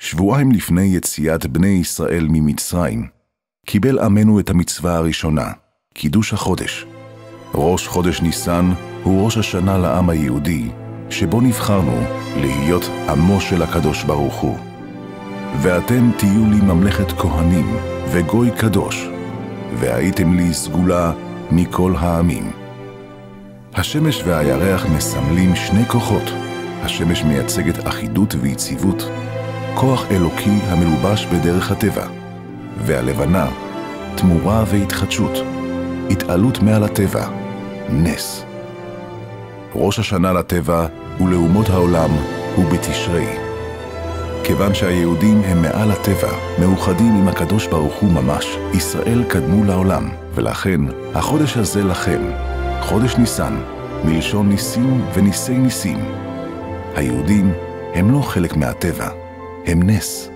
שבועיים לפני יציאת בני ישראל ממצרים, קיבל עמנו את המצווה הראשונה, קידוש החודש. ראש חודש ניסן הוא ראש השנה לעם היהודי, שבו נבחרנו להיות עמו של הקדוש ברוך הוא. ואתם תהיו לי ממלכת כהנים וגוי קדוש, והייתם לי סגולה מכל העמים. השמש והירח מסמלים שני כוחות. השמש מייצגת אחידות ויציבות, כוח אלוקי המלובש בדרך הטבע, והלבנה, תמורה והתחדשות, התעלות מעל הטבע, נס. ראש השנה לטבע ולאומות העולם הוא בתשרי. כיוון שהיהודים הם מעל הטבע, מאוחדים עם הקדוש ברוך הוא ממש, ישראל קדמו לעולם, ולכן החודש הזה לכם, חודש ניסן, מלשון ניסים וניסי ניסים. היהודים הם לא חלק מהטבע, הם נס.